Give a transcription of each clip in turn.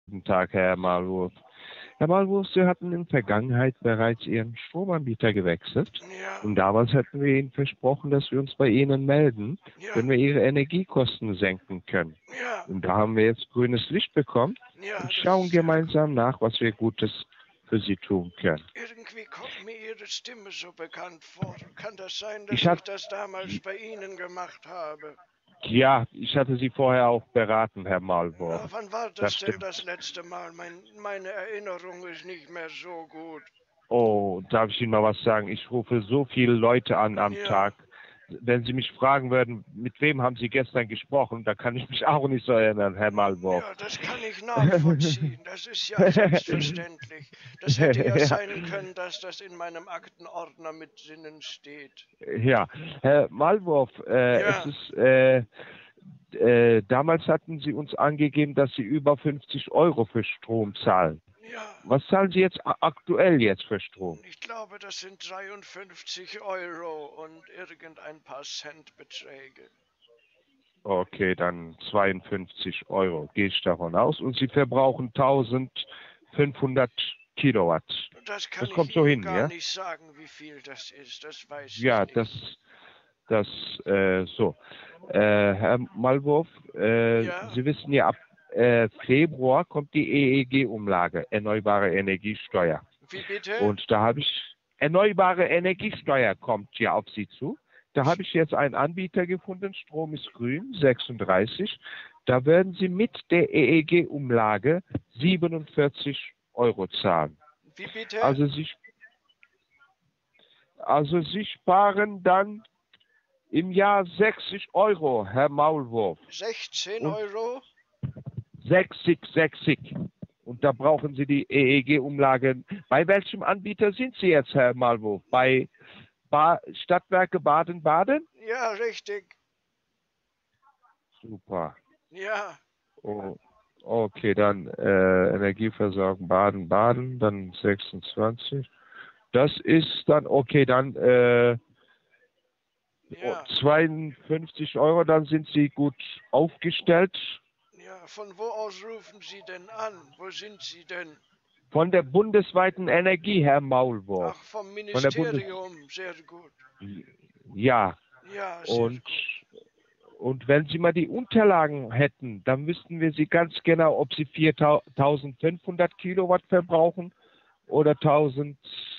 Guten Tag, Herr Malwurf. Herr Malwurf, Sie hatten in der Vergangenheit bereits Ihren Stromanbieter gewechselt. Ja, Und damals hatten wir Ihnen versprochen, dass wir uns bei Ihnen melden, ja, wenn wir Ihre Energiekosten senken können. ja, Und da haben wir jetzt grünes Licht bekommen ja, und das schauen ist sehr gut. gemeinsam nach, was wir Gutes für Sie tun können. Irgendwie kommt mir Ihre Stimme so bekannt vor. Kann das sein, dass Ich ich hatte, das damals bei Ihnen gemacht habe? ja, ich hatte Sie vorher auch beraten, Herr Malwurf. Na, wann war Das das denn stimmt. das letzte Mal? Meine Erinnerung ist nicht mehr so gut. Oh, darf ich Ihnen mal was sagen? Ich rufe so viele Leute an am Ja, Tag. Wenn Sie mich fragen würden, mit wem haben Sie gestern gesprochen, da kann ich mich auch nicht so erinnern, Herr Malwurf. ja, das kann ich nachvollziehen. Das ist ja selbstverständlich. Das hätte ja Ja, sein können, dass das in meinem Aktenordner mit drinnen steht. ja, Herr Malwurf, es Ja, ist, damals hatten Sie uns angegeben, dass Sie über 50 Euro für Strom zahlen. ja. Was zahlen Sie jetzt aktuell jetzt für Strom? Ich glaube, das sind 53 Euro und irgendein paar Centbeträge. Okay, dann 52 Euro, gehe ich davon aus. Und Sie verbrauchen 1500 Kilowatt. Das Das kann ich kommt so Ihnen hin, gar ja? nicht sagen, wie viel das ist. Das weiß ich Ja, nicht. das, so. Herr Malwurf, Ja, Sie wissen ja, ab Februar kommt die EEG-Umlage, Erneuerbare Energiesteuer. wie bitte? Und da habe ich, Erneuerbare Energiesteuer kommt ja auf Sie zu. Da habe ich jetzt einen Anbieter gefunden, Strom ist grün, 36. Da werden Sie mit der EEG-Umlage 47 Euro zahlen. Wie bitte? Also Sie sparen dann im Jahr 60 Euro, Herr Maulwurf. 16 Und Euro? 60. Und da brauchen Sie die EEG-Umlage. Bei welchem Anbieter sind Sie jetzt, Herr Maulwurf? Bei Stadtwerke Baden-Baden? Ja, richtig. Super. Ja, Oh, okay, dann Energieversorgung Baden-Baden, dann 26. Das ist dann, okay, dann ja, 52 Euro, dann sind Sie gut aufgestellt. ja. Von wo aus rufen Sie denn an? Wo sind Sie denn? Von der bundesweiten Energie, Herr Maulwurf. Ach, vom Von der Bundes... Ministerium. Sehr gut. Ja, Ja, sehr und, gut. und wenn Sie mal die Unterlagen hätten, dann wüssten wir Sie ganz genau, ob Sie 4500 Kilowatt verbrauchen oder 1000,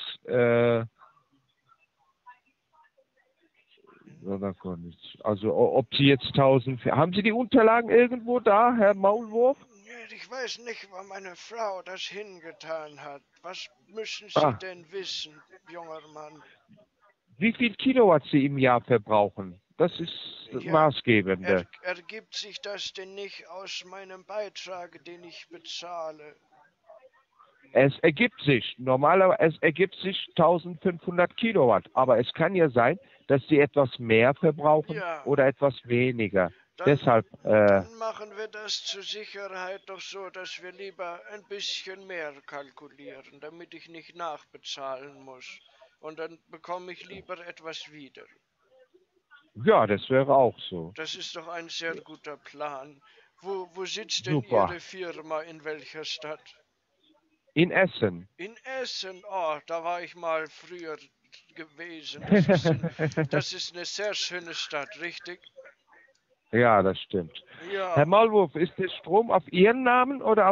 also ob Sie jetzt 1000, haben Sie die Unterlagen irgendwo da, Herr Maulwurf? Ja, ich weiß nicht, wo meine Frau das hingetan hat. Was müssen Sie Ah, denn wissen, junger Mann? wie viel Kilowatt Sie im Jahr verbrauchen? Das ist das Ja, Maßgebende. ergibt sich das denn nicht aus meinem Beitrag, den ich bezahle? Es ergibt sich, normalerweise, es ergibt sich 1500 Kilowatt, aber es kann ja sein, dass Sie etwas mehr verbrauchen Ja, oder etwas weniger. dann, Deshalb, dann machen wir das zur Sicherheit doch so, dass wir lieber ein bisschen mehr kalkulieren, damit ich nicht nachbezahlen muss. Und dann bekomme ich lieber etwas wieder. ja, das wäre auch so. Das ist doch ein sehr guter Plan. Wo sitzt denn Super. Ihre Firma, in welcher Stadt? In Essen. In Essen. Oh, da war ich mal früher gewesen. Das ist eine sehr schöne Stadt, richtig? Ja, das stimmt. Herr Ja. Maulwurf, ist der Strom auf Ihren Namen oder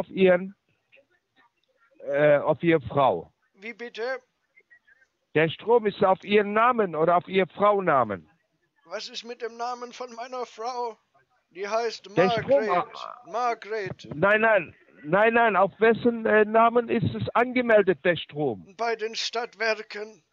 auf Ihre Frau? Wie bitte? Der Strom ist auf Ihren Namen oder auf Ihr Fraunamen? Was ist mit dem Namen von meiner Frau? Die heißt Der Strom, Margret. Margret. nein, auf wessen Namen ist es angemeldet, der Strom? Bei den Stadtwerken.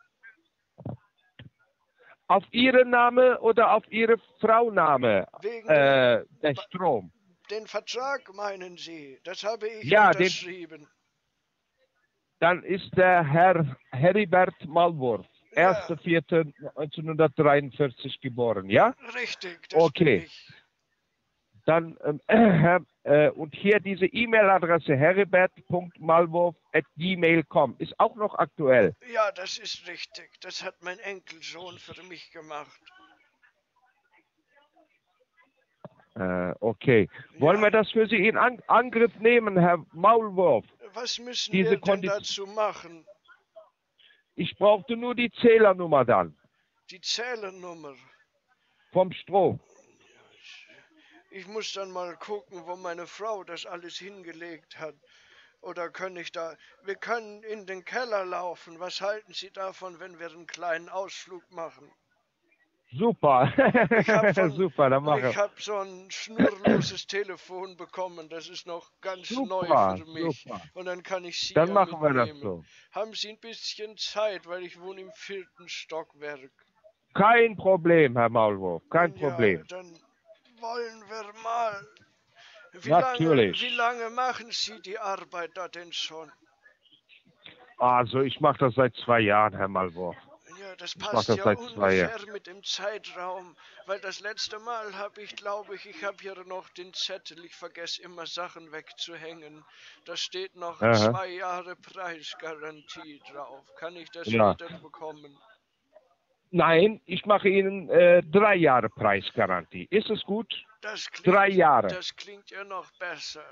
Auf Ihren Name oder auf Ihre Frauname, Wegen dem der Strom? den Vertrag, meinen Sie? Das habe ich Ja, unterschrieben. dann ist der Herr Heribert Malwurf, Ja, 1.4.1943 geboren, ja? richtig, das bin Okay, ich. dann, und hier diese E-Mail-Adresse heribert.malwurf@gmail.com ist auch noch aktuell. Ja, das ist richtig. Das hat mein Enkelsohn für mich gemacht. Okay. Wollen Ja. wir das für Sie in Angriff nehmen, Herr Maulwurf? Was müssen Diese wir denn Kondition. dazu machen? Ich brauchte nur die Zählernummer dann Die Zählernummer. vom Strom. Ich muss dann mal gucken, wo meine Frau das alles hingelegt hat. Oder kann ich da... Wir können in den Keller laufen. Was halten Sie davon, wenn wir einen kleinen Ausflug machen? Super. Ich habe Super, dann machen wir. so ein schnurloses Telefon bekommen. Das ist noch ganz neu Super, für mich. super. Und dann kann ich Sie Dann ja machen wir das mitnehmen. so. Haben Sie ein bisschen Zeit, weil ich wohne im 4. Stockwerk. Kein Problem, Herr Maulwurf, kein Ja, Problem. dann wollen wir mal. Natürlich. Wie lange machen Sie die Arbeit da denn schon? Also ich mache das seit 2 Jahren, Herr Maulwurf. Ja, das mach passt das ja seit 2 ungefähr Jahren. mit dem Zeitraum, weil das letzte Mal habe ich, glaube ich habe hier noch den Zettel, ich vergesse immer Sachen wegzuhängen. Da steht noch Aha. 2 Jahre Preisgarantie drauf. Kann ich das Ja. wieder bekommen? Nein, ich mache Ihnen 3 Jahre Preisgarantie. Ist es gut? Das 3 Jahre. Das klingt ja noch besser.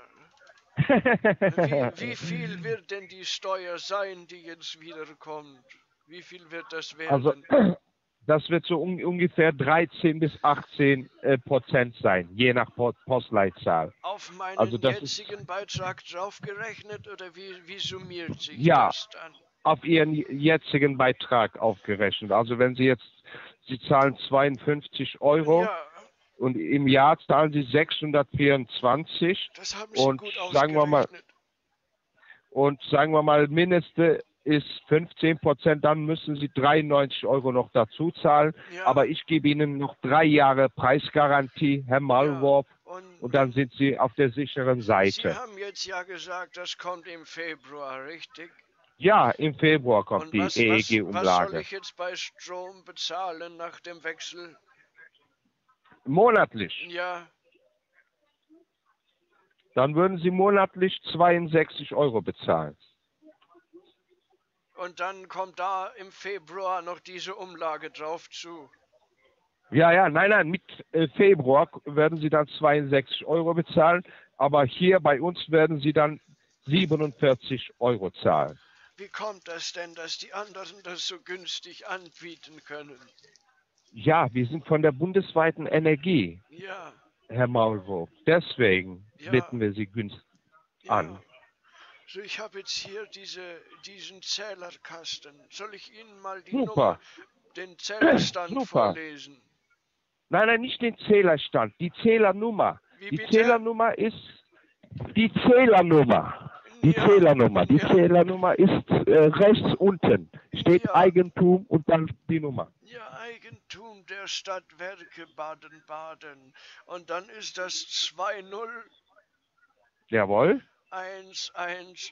Wie viel wird denn die Steuer sein, die jetzt wiederkommt? Wie viel wird das Also werden? das wird so ungefähr 13 bis 18% sein, je nach Postleitzahl. Auf meinen Also das jetzigen Beitrag draufgerechnet oder wie summiert sich Ja. das dann? Auf Ihren jetzigen Beitrag aufgerechnet. Also wenn Sie zahlen 52 Euro Ja, und im Jahr zahlen Sie 624 das haben Sie und gut sagen wir mal, Mindeste ist 15%, dann müssen Sie 93 Euro noch dazu zahlen. Ja. Aber ich gebe Ihnen noch 3 Jahre Preisgarantie, Herr Maulwurf, Ja. und dann sind Sie auf der sicheren Sie Seite. haben jetzt ja gesagt, das kommt im Februar, richtig? Ja, im Februar kommt Und die was soll EEG-Umlage. ich jetzt bei Strom bezahlen nach dem Wechsel? Monatlich. Ja, Dann würden Sie monatlich 62 Euro bezahlen. und dann kommt da im Februar noch diese Umlage drauf zu. Ja, nein, mit Februar werden Sie dann 62 Euro bezahlen, aber hier bei uns werden Sie dann 47 Euro zahlen. Wie kommt das denn, dass die anderen das so günstig anbieten können? Ja, wir sind von der bundesweiten Energie, Ja, Herr Maulwurf. Deswegen Ja. bieten wir Sie günstig an. ja. So, ich habe jetzt hier diesen Zählerkasten. Soll ich Ihnen mal die Super. den Zählerstand Super. vorlesen? Nein, nicht den Zählerstand, die Zählernummer. Wie Die bitte? Zählernummer ist die Zählernummer. Die Ja. Zählernummer. Die Ja. Zählernummer ist rechts unten. Steht Ja. Eigentum und dann die Nummer. Ja, Eigentum der Stadtwerke Baden-Baden. Und dann ist das 20 Jawohl. 118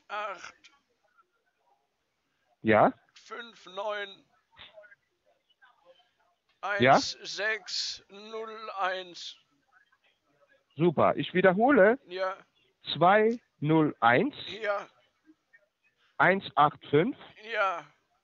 Ja. 59 Ja. 1601. Super. Ich wiederhole. Ja, 201 ja, 185 ja,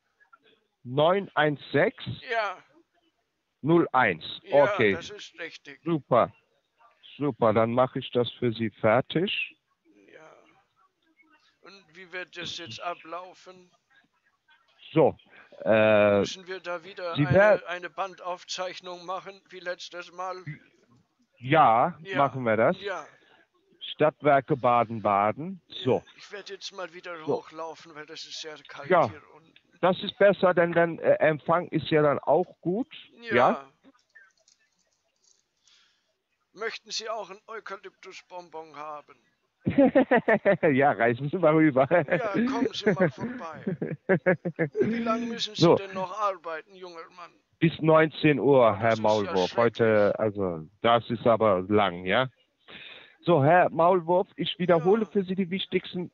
916 ja. 01. Ja, Okay. das ist richtig. Super. Super. Dann mache ich das für Sie fertig. Ja. Und wie wird das jetzt ablaufen? So. Müssen wir da wieder Sie werden- eine Bandaufzeichnung machen, wie letztes Mal? Ja, Ja. machen wir das. Ja. Stadtwerke Baden-Baden. So. Ich werde jetzt mal wieder So. hochlaufen, weil das ist sehr kalt Ja. hier unten. Das ist besser, denn der Empfang ist ja dann auch gut. Ja? Möchten Sie auch ein Eukalyptusbonbon haben? Ja, reißen Sie mal rüber. Ja, kommen Sie mal vorbei. Wie lange müssen Sie So. denn noch arbeiten, junger Mann? Bis 19 Uhr, Das Herr ist ja Maulwurf. Heute, also, das ist aber lang, ja? So, Herr Maulwurf, ich wiederhole Ja. für Sie die wichtigsten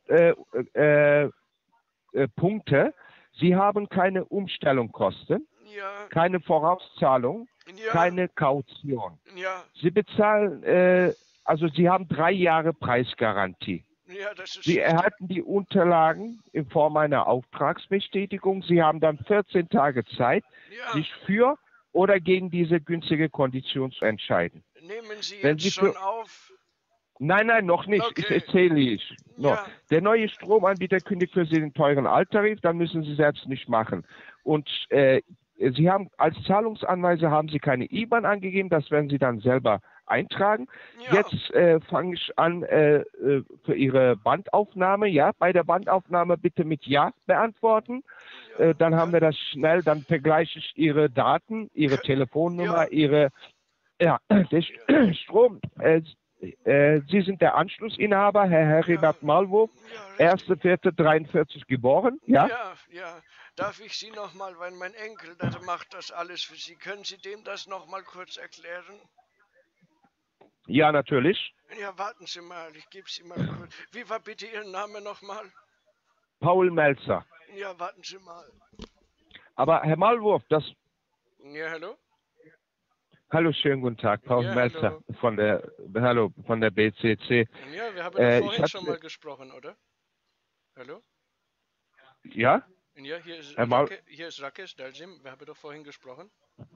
Punkte. Sie haben keine Umstellungskosten, Ja, keine Vorauszahlung, ja, keine Kaution. ja, Sie bezahlen, also Sie haben 3 Jahre Preisgarantie. ja, das ist Sie richtig. erhalten die Unterlagen in Form einer Auftragsbestätigung. Sie haben dann 14 Tage Zeit, Ja, sich für oder gegen diese günstige Kondition zu entscheiden. Nehmen Sie Wenn jetzt Sie schon für, auf? nein, noch nicht. Okay. Ich erzähle ich. No. Ja, Der neue Stromanbieter kündigt für Sie den teuren Alttarif, dann müssen Sie selbst nicht machen. Und Sie haben als Zahlungsanweise haben Sie keine IBAN angegeben, das werden Sie dann selber eintragen. ja, Jetzt fange ich an für Ihre Bandaufnahme. Ja, bei der Bandaufnahme bitte mit Ja beantworten. ja. Dann haben wir das schnell, dann vergleiche ich Ihre Daten, Ihre Telefonnummer, Ja, Ihre, ja, der Strom. Sie sind der Anschlussinhaber, Herr Heribert Malwurf, ja, richtig. 1.4.43 geboren, ja? Ja, ja. Darf ich Sie nochmal, weil mein Enkel, der macht das alles für Sie. Können Sie dem das nochmal kurz erklären? Ja, natürlich. Ja, warten Sie mal, ich gebe Sie mal kurz. Wie war bitte Ihr Name nochmal? Paul Melzer. Ja, warten Sie mal. Aber Herr Malwurf, Ja, hallo? hallo, schönen guten Tag, Paul Ja, Melzer hallo. von der BCC. Ja, wir haben doch Ich vorhin schon hatte, mal gesprochen, oder? Hallo? ja, Ja, Herr Mal, Hier ist Rakesh Daljim. Wir haben doch vorhin gesprochen.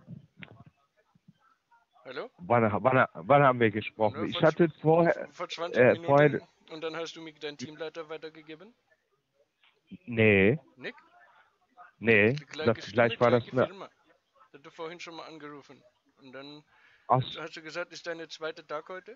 Hallo? wann haben wir gesprochen? Ja, Ich hatte vorher, vor 20 vorher, Minuten. Und dann hast du mir deinen Teamleiter weitergegeben? nee, Nick? nee, Die gleiche Stimme, vielleicht war das gleiche eine, Firma. Ich hatte vorhin schon mal angerufen. Und dann ach, hast du gesagt, ist deine zweite Tag heute?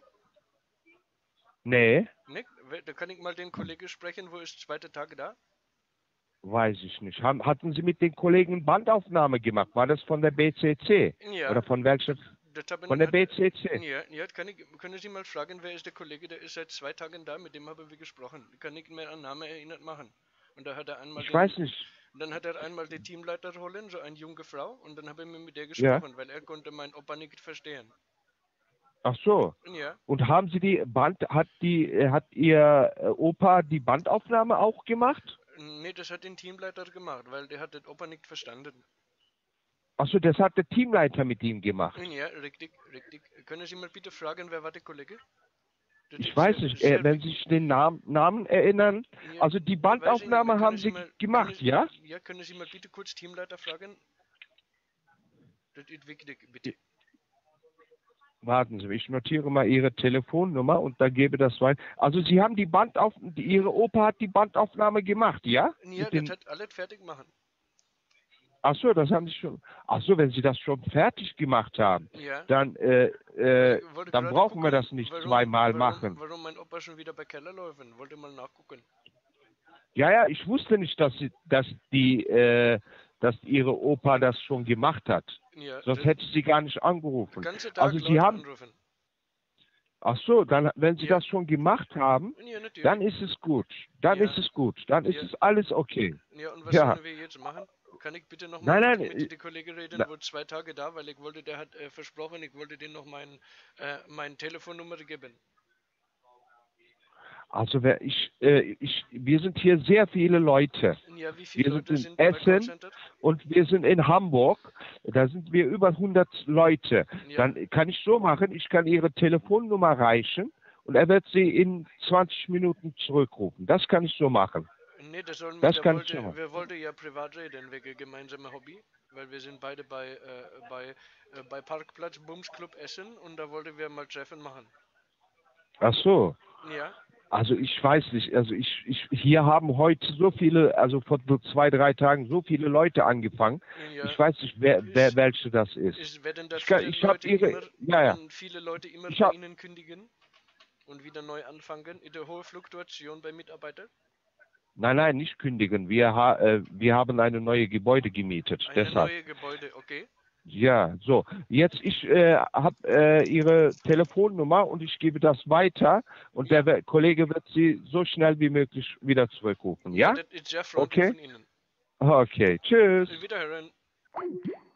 nee, Nick, da kann ich mal den Kollegen sprechen, wo ist zweite Tag da? weiß ich nicht. Hatten Sie mit den Kollegen Bandaufnahme gemacht? War das von der BCC? Ja, Oder von welcher? das haben, Von der BCC. ja, können Sie mal fragen, wer ist der Kollege, der ist seit 2 Tagen da, mit dem haben wir gesprochen. Ich kann nicht mehr an Namen erinnert machen. Und da hat er einmal Ich weiß nicht. dann hat er einmal die Teamleiter holen, so eine junge Frau, und dann habe ich mit der Ja. gesprochen, weil er konnte meinen Opa nicht verstehen. Ach so. Ja, Und haben Sie hat Ihr Opa die Bandaufnahme auch gemacht? nee, das hat den Teamleiter gemacht, weil der hat den Opa nicht verstanden. Ach so, das hat der Teamleiter mit ihm gemacht. Ja, richtig, richtig. Können Sie mal bitte fragen, wer war der Kollege? Das Ich ist weiß nicht, wenn Sie sich den Namen erinnern. ja, Also die weiß ich nicht mehr. Bandaufnahme haben Sie gemacht, ja? Ja, können Sie mal bitte kurz Teamleiter fragen? Das ist wichtig, bitte. Warten Sie, ich notiere mal Ihre Telefonnummer und da gebe das weiter. Also Sie haben Ihre Opa hat die Bandaufnahme gemacht, ja? Ja, das hat alles fertig machen. Ach so, das haben Sie schon. Ach so, wenn Sie das schon fertig gemacht haben, Ja. dann, Wollte dann gerade brauchen wir gucken, das nicht zweimal machen. warum mein Opa schon wieder bei Keller läuft. Wollte mal nachgucken. Ja, ja, ich wusste nicht, dass Ihre Opa das schon gemacht hat. Ja, Sonst hätte ich Sie gar nicht angerufen. den ganzen Tag Also Sie Leute haben, anrufen. ach so, dann, wenn Sie Ja. das schon gemacht haben, Ja, natürlich. dann ist es gut. Dann Ja. ist es gut. Dann ist Ja. es alles okay. Ja, und was Ja. sollen wir jetzt machen? Kann ich bitte nochmal Nein, mit nein, den Kollegen reden, na, wo 2 Tage da, weil ich wollte, der hat versprochen, ich wollte denen noch meine Telefonnummer geben. also wir sind hier sehr viele Leute. Ja, wie viele Wir sind Leute in sind bei Essen Callcenter? und wir sind in Hamburg. Da sind wir über 100 Leute. Ja. Dann kann ich so machen, ich kann Ihre Telefonnummer reichen und er wird Sie in 20 Minuten zurückrufen. Das kann ich so machen. Nee, das sollen Das kann ich so machen. wir wollten ja privat reden, wegen gemeinsamer Hobby, weil wir sind beide bei Parkplatz Bums Club Essen und da wollten wir mal Treffen machen. Ach so. Ja, Also ich weiß nicht, also hier haben heute so viele, also vor so 2, 3 Tagen so viele Leute angefangen. ja. Ich weiß nicht, welche das ist. Werden da Ich habe viele Leute immer Ich bei hab- Ihnen kündigen und wieder neu anfangen? In der hohe Fluktuation bei Mitarbeitern? Nein, nicht kündigen. Wir haben eine neue Gebäude gemietet. Eine Deshalb. neue Gebäude, okay. Ja, so. Jetzt ich habe Ihre Telefonnummer und ich gebe das weiter und Ja. der Kollege wird Sie so schnell wie möglich wieder zurückrufen. Ja? Das ist sehr freundlich Okay. von Ihnen. Okay. Tschüss. Wiederhören.